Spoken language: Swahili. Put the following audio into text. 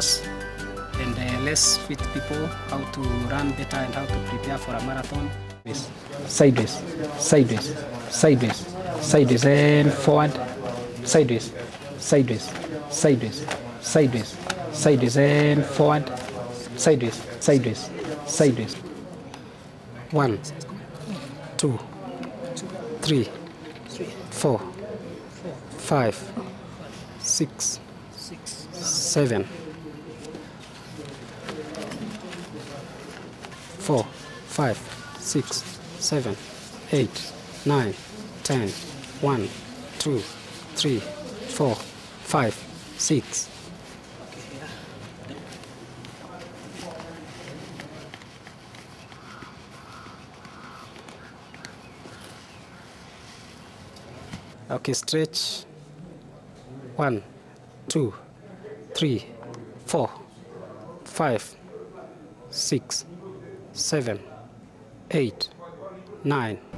runners and less fit people how to run better and how to prepare for a marathon. Sideways, sideways, sideways, sideways and forward, sideways, sideways, sideways, sideways, sideways and forward, sideways, sideways, sideways. 1, 2, 3, 4, 5, 6, 7, 4, 5, 6, 7, 8, 9, 10, 1, 2, 3, 4, 5, 6. Okay, stretch. 1, 2, 3, 4, 5, 6, 7, 8, 9,